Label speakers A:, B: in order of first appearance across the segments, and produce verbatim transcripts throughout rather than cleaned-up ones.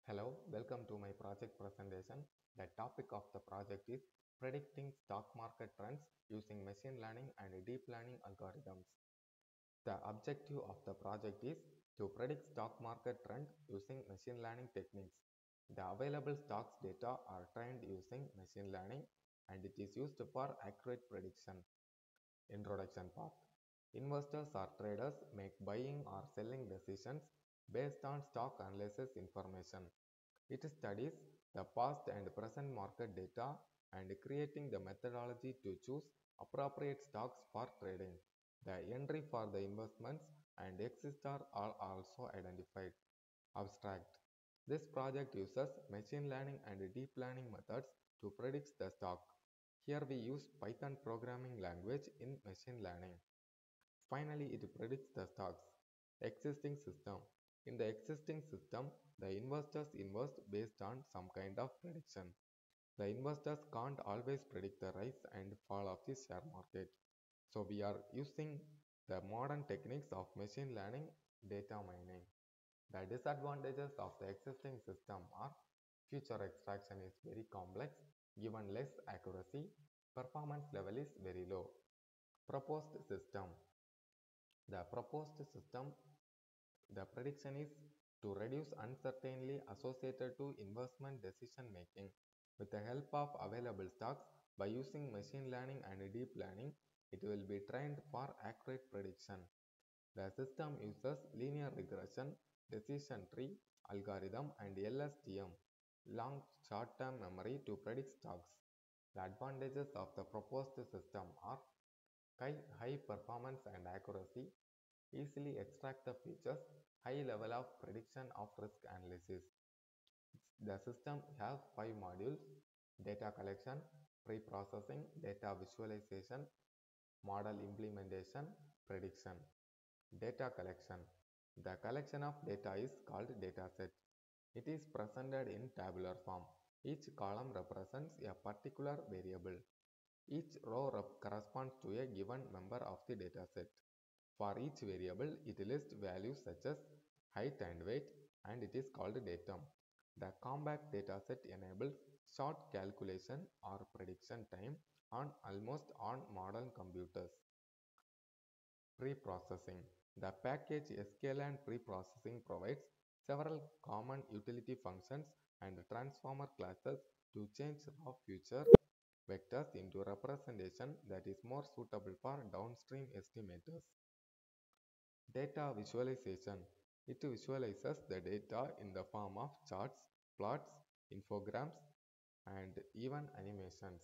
A: Hello, welcome to my project presentation. The topic of the project is predicting stock market trends using machine learning and deep learning algorithms. The objective of the project is to predict stock market trend using machine learning techniques. The available stocks data are trained using machine learning and it is used for accurate prediction. Introduction part. Investors or traders make buying or selling decisions based on stock analysis information. It studies the past and present market data and creating the methodology to choose appropriate stocks for trading. The entry for the investments and exit are all also identified. Abstract. This project uses machine learning and deep learning methods to predict the stock. Here we use Python programming language in machine learning. Finally, it predicts the stocks. Existing system. In the existing system, the investors invest based on some kind of prediction. The investors can't always predict the rise and fall of the share market. So we are using the modern techniques of machine learning data mining. The disadvantages of the existing system are future extraction is very complex, given less accuracy, performance level is very low. Proposed system. The proposed system, the prediction is to reduce uncertainty associated to investment decision making. With the help of available stocks, by using machine learning and deep learning, it will be trained for accurate prediction. The system uses linear regression, decision tree, algorithm and L S T M, long short-term memory to predict stocks. The advantages of the proposed system are high performance and accuracy, easily extract the features, high level of prediction of risk analysis. The system has five modules: data collection, pre-processing, data visualization, model implementation, prediction. Data collection. The collection of data is called dataset. It is presented in tabular form. Each column represents a particular variable. Each row corresponds to a given member of the dataset. For each variable, it lists values such as height and weight, and it is called datum. The compact dataset enables short calculation or prediction time on almost on modern computers. Pre-processing. The package sklearn pre-processing provides several common utility functions and transformer classes to change raw future vectors into representation that is more suitable for downstream estimators. Data visualization. It visualizes the data in the form of charts, plots, infograms, and even animations.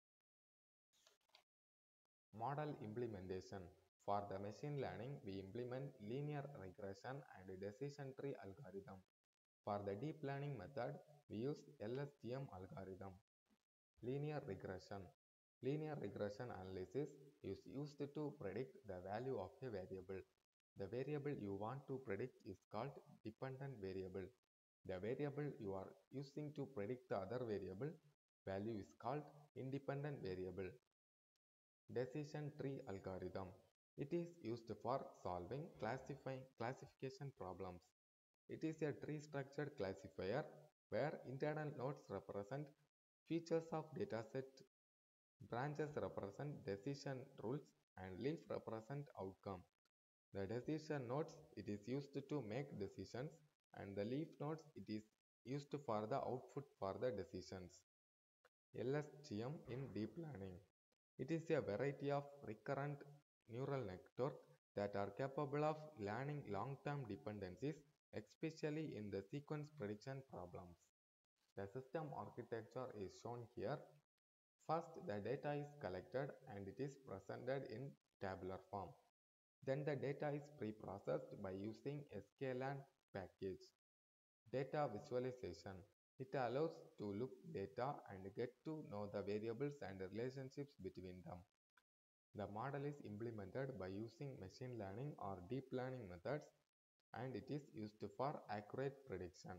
A: Model implementation. For the machine learning, we implement linear regression and decision tree algorithm. For the deep learning method, we use L S T M algorithm. Linear regression. Linear regression analysis is used to predict the value of a variable. The variable you want to predict is called dependent variable. The variable you are using to predict the other variable value is called independent variable. Decision tree algorithm. It is used for solving classifying classification problems. It is a tree structured classifier where internal nodes represent features of dataset, branches represent decision rules, and leaf represent outcome. The decision nodes, it is used to make decisions, and the leaf nodes, it is used for the output for the decisions. L S T M in deep learning. It is a variety of recurrent neural network that are capable of learning long-term dependencies, especially in the sequence prediction problems. The system architecture is shown here. First, the data is collected and it is presented in tabular form. Then the data is pre-processed by using sklearn package. Data visualization. It allows to look data and get to know the variables and relationships between them. The model is implemented by using machine learning or deep learning methods and it is used for accurate prediction.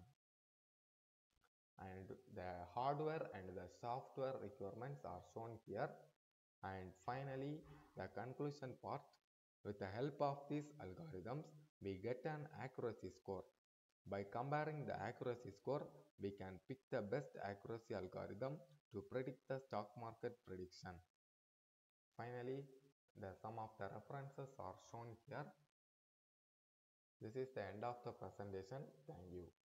A: And the hardware and the software requirements are shown here. And finally, the conclusion part. With the help of these algorithms, we get an accuracy score. By comparing the accuracy score, we can pick the best accuracy algorithm to predict the stock market prediction. Finally, the sum of the references are shown here. This is the end of the presentation. Thank you.